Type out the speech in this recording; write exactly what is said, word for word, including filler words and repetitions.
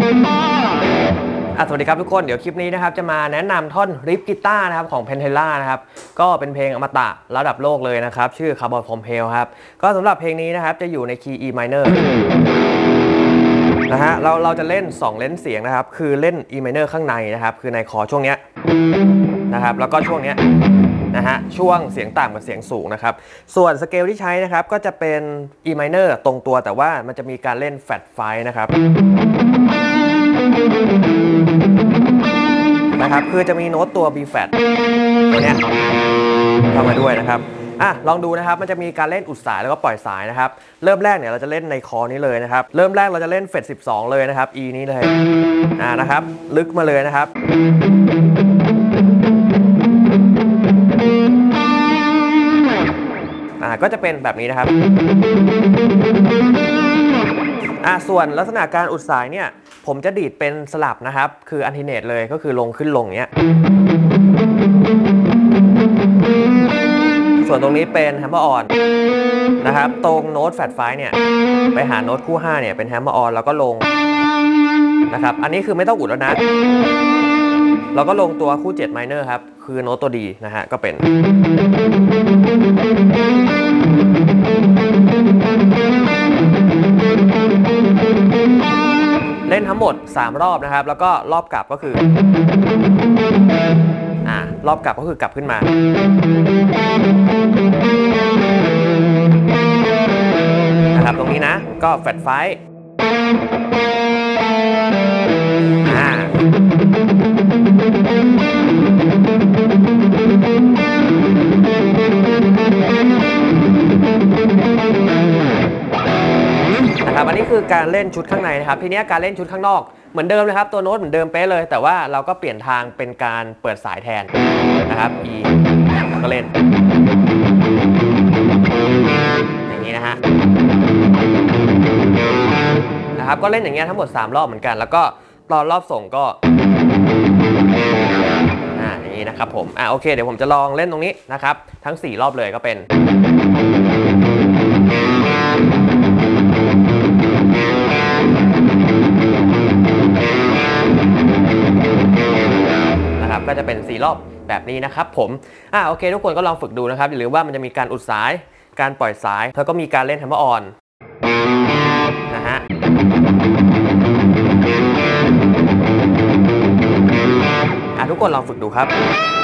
สวัสดีครับทุกคนเดี๋ยวคลิปนี้นะครับจะมาแนะนำท่อนริฟกีตาร์นะครับของ Pentella นะครับก็เป็นเพลงอมตะระดับโลกเลยนะครับชื่อ Carbon Compel ครับก็สำหรับเพลงนี้นะครับจะอยู่ในคีย์ E minor นะฮะเราเราจะเล่นสองเลนส์เสียงนะครับคือเล่น E minor ข้างในนะครับคือในคอช่วงเนี้ยนะครับแล้วก็ช่วงเนี้ยนะฮะช่วงเสียงต่ำกับเสียงสูงนะครับส่วนสเกลที่ใช้นะครับก็จะเป็น E minor ตรงตัวแต่ว่ามันจะมีการเล่น flat five นะครับนะครับคือจะมีโน้ตตัว B flat ตัวเนี้ยเข้ามาด้วยนะครับอ่ะลองดูนะครับมันจะมีการเล่นอุดสายแล้วก็ปล่อยสายนะครับเริ่มแรกเนี่ยเราจะเล่นในคอนี้เลยนะครับเริ่มแรกเราจะเล่นเฟดสิบสองเลยนะครับ E นี้เลยอ่านะครับลึกมาเลยนะครับอ่าก็จะเป็นแบบนี้นะครับอ่าส่วนลักษณะการอุดสายเนี่ยผมจะดีดเป็นสลับนะครับคืออันทิเนตเลยก็คือลงขึ้นลงเนี้ยส่วนตรงนี้เป็นแฮมเมอร์ออนนะครับตรงโน้ตแฟลตไฟเนี่ยไปหาโน้ตคู่ห้าเนี่ยเป็นแฮมเมอร์ออนแล้วก็ลงนะครับอันนี้คือไม่ต้องอุดแล้วนะเราก็ลงตัวคู่เจ็ดไมเนอร์ครับคือโน้ตตัวดีนะฮะก็เป็นเล่นทั้งหมดสามรอบนะครับแล้วก็รอบกลับก็คืออ่ารอบกลับก็คือกลับขึ้นมานะครับตรงนี้นะก็แฟลตไฟอ่านะครับอันนี้คือการเล่นชุดข้างในนะครับทีนี้การเล่นชุดข้างนอกเหมือนเดิมเลยครับตัวโน้ตเหมือนเดิมเป๊ะเลยแต่ว่าเราก็เปลี่ยนทางเป็นการเปิดสายแทนนะครับ E แล้วก็เล่นอย่างนี้นะฮะนะครับก็เล่นอย่างเงี้ยทั้งหมดสามรอบเหมือนกันแล้วก็ตอนรอบส่งก็อ่าอย่างนี้นะครับผมอ่าโอเคเดี๋ยวผมจะลองเล่นตรงนี้นะครับทั้งสี่รอบเลยก็เป็นนะครับก็จะเป็นสี่รอบแบบนี้นะครับผมอ่าโอเคทุกคนก็ลองฝึกดูนะครับอย่าลืมว่ามันจะมีการอุดสายการปล่อยสายแล้วก็มีการเล่นแฮมเมอร์ออนนะฮะอ่ะทุกคนลองฝึกดูครับ